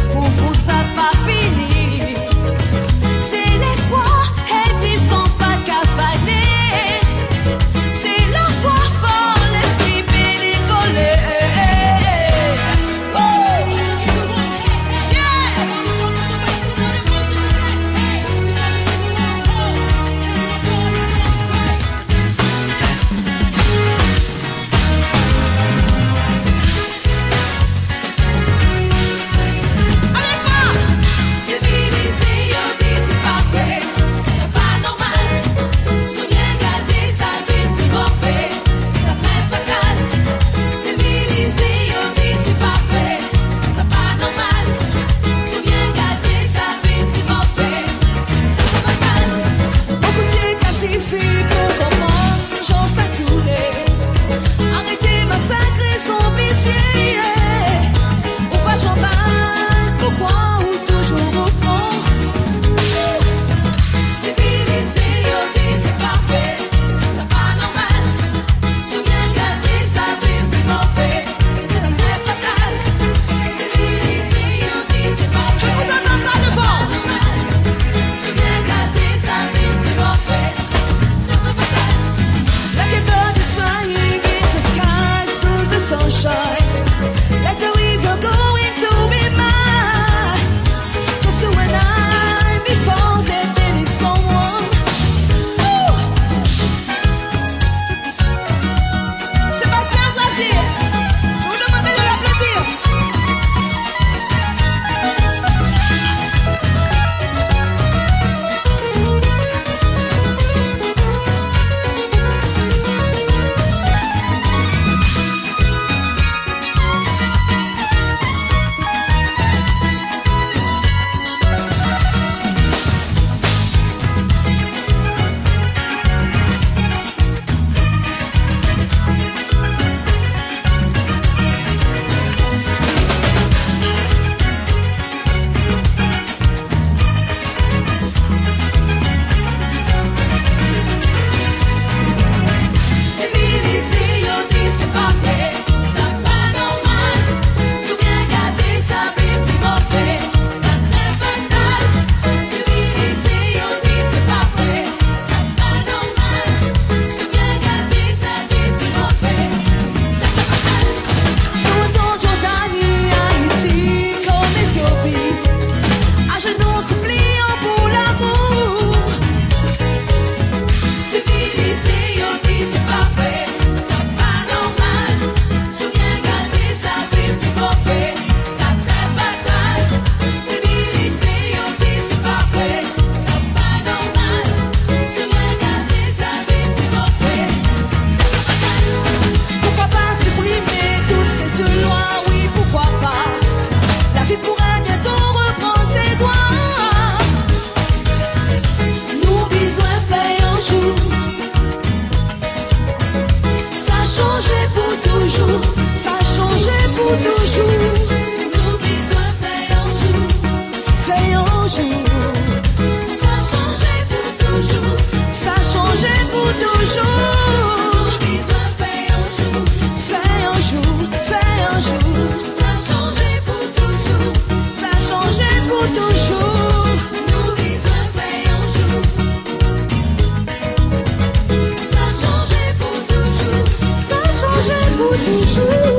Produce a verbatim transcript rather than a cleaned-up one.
Pour vous, ça pas fini. C'est l'espoir, existence pas qu'à faner. C'est la foi fort, l'esprit pédicolé. Pour comprendre, j'en sais tout les. Arrêtez, massacrer son pitié. Pourquoi j'en bats? Pourquoi ou toujours reprendre? Civilisé, yo dit c'est parfait. C'est pas normal. Souviens garder sa vie plus mauvais. C'est très fatal. Civilisé, yo dit c'est parfait. Je vous entends pas devant. Souviens garder sa vie plus mauvais. Like a bird is flying in the sky through the sunshine. Like the river going to be mine. Just when I'm before they believe someone. Ooh. Sébastien Clavier, je vous demande de l'applaudir. Ça a changé pour toujours. Nos besoins fait un jour, fait un jour. Ça a changé pour toujours. Ça a changé pour toujours. Nos besoins fait un jour, fait un jour, fait un jour. Ça a changé pour toujours. Ça a changé pour toujours. Nos besoins fait un jour. Ça a changé pour toujours. Ça a changé pour toujours.